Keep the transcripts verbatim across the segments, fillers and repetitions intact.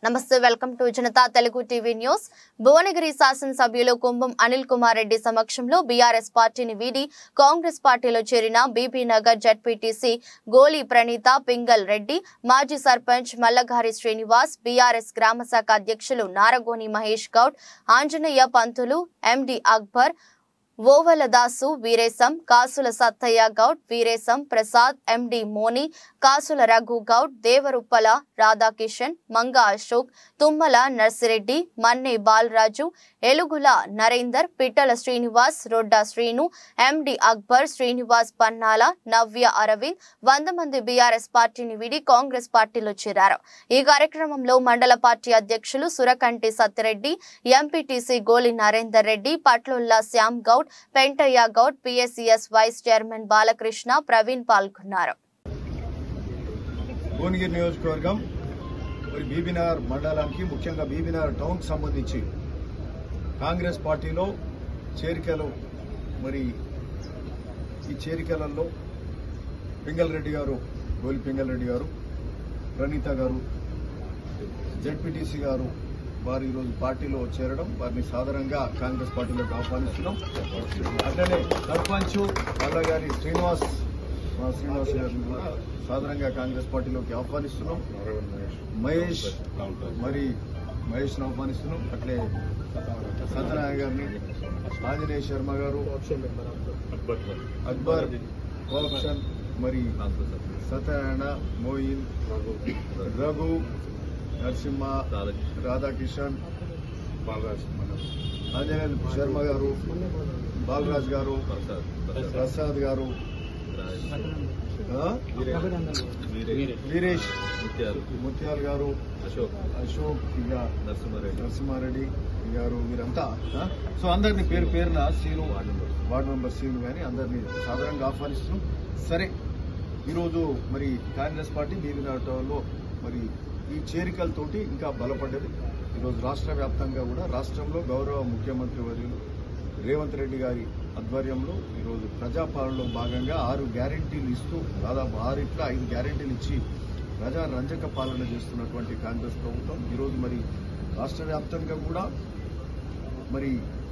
నమస్తే welcome to Janata Telugu TV news. Bhuvanagiri శాసనసభ్యులు కుంభం అనిల్ కుమార్ రెడ్డి సమక్షంలో బీఆర్ఎస్ పార్టీని వీడి కాంగ్రెస్ పార్టీలో చేరిన బీబీ నగర్ జెడ్పీటీసీ గోలి ప్రణీత పింగల్ రెడ్డి, మాజీ సర్పంచ్ మల్లగారి శ్రీనివాస్, బీఆర్ఎస్ గ్రామ శాఖ అధ్యక్షులు నారగోని మహేష్ గౌడ్, ఆంజనేయ పంతులు, ఎండి అక్బర్, ఓవలదాసు వీరేశం, కాసుల సత్తయ్య గౌడ్, వీరేశం ప్రసాద్, ఎండి మోని, కాసుల రఘు గౌడ్, దేవరుప్పల రాధాకిషన్, మంగ అశోక్, తుమ్మల నర్సిరెడ్డి, మన్నే బాలరాజు, ఎలుగుల నరేందర్, పిట్టల శ్రీనివాస్, రొడ్డా శ్రీను, ఎండి అక్బర్, శ్రీనివాస్ పన్నాల, నవ్య అరవింద్ వంద మంది బీఆర్ఎస్ పార్టీని వీడి కాంగ్రెస్ పార్టీలో చేరారు. ఈ కార్యక్రమంలో మండల పార్టీ అధ్యక్షులు Surakanti Satyareddy, MPTC Goli Narender Reddy, Patlulla Shyam Goud, Pentaiah Goud, PSCS vice chairman Balakrishna, Praveen పాల్గొన్నారు. భువనగిరి నియోజకవర్గం మరి బీబీనగర్ మండలానికి, ముఖ్యంగా బీబీనగర్ టౌన్ కి సంబంధించి కాంగ్రెస్ పార్టీలో చేరికలు, మరి ఈ చేరికలలో పింగల్ రెడ్డి గారు, గోలి పింగల్ రెడ్డి గారు, ప్రణీత గారు, జెడ్పీటీసీ గారు వారు ఈరోజు పార్టీలో చేరడం, వారిని సాధారణంగా కాంగ్రెస్ పార్టీలోకి ఆహ్వానిస్తున్నాం. అట్లనే సర్పంచ్ మల్లగారి శ్రీనివాస్ శ్రీనివాస్ గారిని కూడా సాధారణంగా కాంగ్రెస్ పార్టీలోకి ఆహ్వానిస్తున్నాం. మహేష్ మరి మహేష్ ను ఆహ్వానిస్తున్నాం. అట్లే సత్యనారాయణ గారిని, ఆంజనేయ శర్మ గారు, అక్బర్, కోఆప్షన్, మరి సత్యనారాయణ, మోయిన్, రఘు, నరసింహ, రాధాకిషన్, ఆంజనేయ శర్మ గారు, బాలరాజ్ గారు, ప్రసాద్ గారు, వీరేష్, ముత్యాల్ గారు, అశోక్, ఇంకా నరసింహారెడ్డి గారు, వీరంతా సో అందరినీ పేరు పేరున సీను, వార్డు మెంబర్ సీను కానీ అందరినీ సాధారణంగా ఆహ్వానిస్తున్నాం. సరే, ఈరోజు మరి కాంగ్రెస్ పార్టీ బీబీనగర్ టౌన్లో మరి ఈ చేరికలతోటి ఇంకా బలపడ్డది. ఈరోజు రాష్ట్ర వ్యాప్తంగా కూడా రాష్ట్రంలో గౌరవ ముఖ్యమంత్రి వర్యులు రేవంత్ రెడ్డి గారి ఆధ్వర్యంలో ఈరోజు ప్రజాపాలనలో భాగంగా ఆరు గ్యారెంటీలు ఇస్తూ దాదాపు ఆరిట్ల ఐదు గ్యారెంటీలు ఇచ్చి ప్రజా రంజక పాలన చేస్తున్నటువంటి కాంగ్రెస్ ప్రభుత్వం ఈరోజు మరి రాష్ట్ర వ్యాప్తంగా కూడా మరి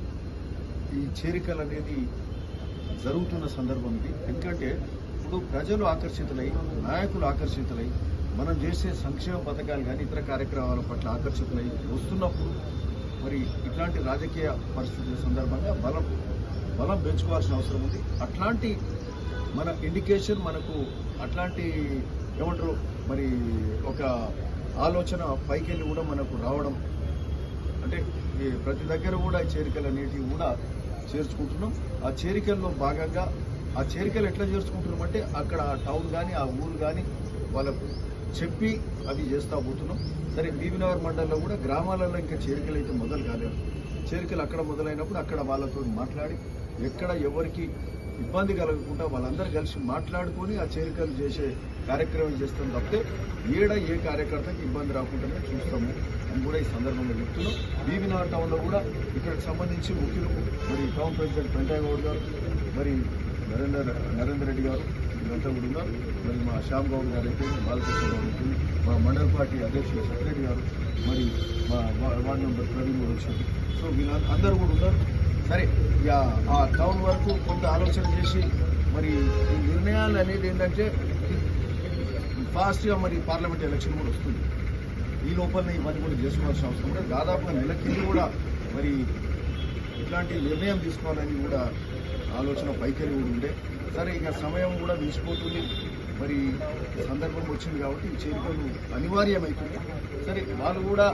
ఈ చేరికలు అనేది జరుగుతున్న సందర్భం ఇది. ఎందుకంటే ఇప్పుడు ప్రజలు ఆకర్షితులై, నాయకులు ఆకర్షితులై, మనం చేసే సంక్షేమ పథకాలు కానీ ఇతర కార్యక్రమాల పట్ల ఆకర్షితులై వస్తున్నప్పుడు మరి ఇట్లాంటి రాజకీయ పరిస్థితుల సందర్భంగా బలం బలం పెంచుకోవాల్సిన అవసరం ఉంది. అట్లాంటి మన ఇండికేషన్, మనకు అట్లాంటి ఏమంటారు మరి ఒక ఆలోచన పైకెళ్ళి కూడా మనకు రావడం, అంటే ప్రతి దగ్గర కూడా ఈ చేరికలు అనేటివి కూడా చేర్చుకుంటున్నాం. ఆ చేరికల్లో భాగంగా ఆ చేరికలు ఎట్లా చేర్చుకుంటున్నాం అంటే అక్కడ ఆ టౌన్ కానీ ఆ ఊరు కానీ వాళ్ళకు చెప్పి అవి చేస్తా పోతున్నాం. సరే, బీబీనగర్ మండలంలో కూడా గ్రామాలలో ఇంకా చేరికలు అయితే మొదలు కాలేదు. చేరికలు అక్కడ మొదలైనప్పుడు అక్కడ వాళ్ళతో మాట్లాడి ఎక్కడ ఎవరికి ఇబ్బంది కలగకుండా వాళ్ళందరూ కలిసి మాట్లాడుకొని ఆ చేరికలు చేసే కార్యక్రమం చేస్తాం తప్పితే ఏడ ఏ కార్యకర్తకి ఇబ్బంది రాకుండానే చూస్తాము అని కూడా ఈ సందర్భంగా చెప్తున్నాం. బీబీనగర్ టౌన్లో కూడా ఇక్కడికి సంబంధించి ముఖ్యులు మరి టౌన్ ప్రెసిడెంట్ పెంటయ్య గౌడ్ గారు, మరి నరేందర్ నరేందర్ రెడ్డి గారు వీళ్ళంతా కూడా ఉన్నారు. మరి మా శ్యామ్ గౌడ్ గారు అయితే, బాలకృష్ణ గౌడ్ అయితే, మా మండల పార్టీ అధ్యక్షులు సత్యరెడ్డి గారు, మరి మా వార్డు మెంబర్ ప్రవీణ్ కూడా వచ్చారు. సో వీళ్ళ అందరూ కూడా ఉన్నారు. సరే, ఇక ఆ టౌన్ వరకు కొంత ఆలోచన చేసి మరి ఈ నిర్ణయాలు అనేది ఏంటంటే ఫాస్ట్గా మరి పార్లమెంట్ ఎలక్షన్ కూడా వస్తుంది. ఈ లోపలనే ఇవన్నీ కూడా చేసుకోవాల్సిన అవసరం కూడా దాదాపుగా నెల కింద కూడా మరి ఇట్లాంటి నిర్ణయం తీసుకోవాలని కూడా ఆలోచన పైకెళ్ళి కూడా ఉండే. సరే, ఇక సమయం కూడా మించిపోతుంది, మరి సందర్భం వచ్చింది కాబట్టి ఈ చేరికలు అనివార్యమవుతుంది. సరే, వాళ్ళు కూడా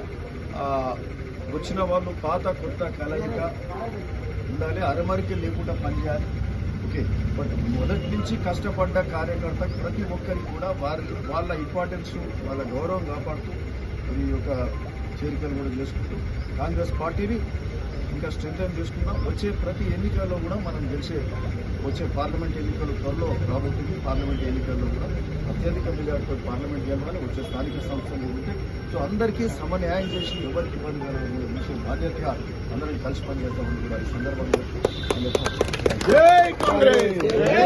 వచ్చిన వాళ్ళు పాత కొత్త కలయిక ఉండాలి, అరమరికి లేకుండా పనిచేయాలి. ఓకే, బట్ మొదటి నుంచి కష్టపడ్డ కార్యకర్త ప్రతి ఒక్కరికి కూడా వారి వాళ్ళ ఇంపార్టెన్స్, వాళ్ళ గౌరవం కాపాడుతూ ఈ యొక్క చేరికలు కూడా చేసుకుంటూ కాంగ్రెస్ పార్టీని ఇంకా స్ట్రెంథెన్ చేసుకుందాం. వచ్చే ప్రతి ఎన్నికల్లో కూడా మనం గెలిచే వచ్చే పార్లమెంట్ ఎన్నికలు త్వరలో రాబోతుంది. పార్లమెంట్ ఎన్నికల్లో కూడా అత్యధిక మెజార్టీతో పార్లమెంట్ గెలవాలి. వచ్చే స్థానిక సంస్థలు ఉంటే సో అందరికీ సమన్యాయం చేసి ఎవరికి ఇబ్బంది కలగని విషయం బాధ్యతగా అందరం కలిసి పనిచేద్దామని కూడా ఈ సందర్భంగా